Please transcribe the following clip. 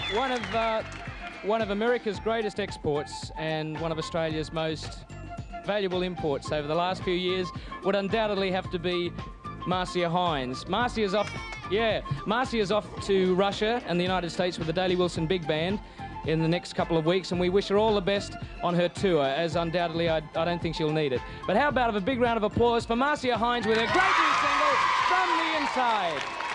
one of America's greatest exports and one of Australia's most valuable imports over the last few years would undoubtedly have to be Marcia Hines. Marcia's off to Russia and the United States with the Daley Wilson Big Band in the next couple of weeks, and we wish her all the best on her tour, as undoubtedly I don't think she'll need it. But how about a big round of applause for Marcia Hines with her great new single, From the Inside.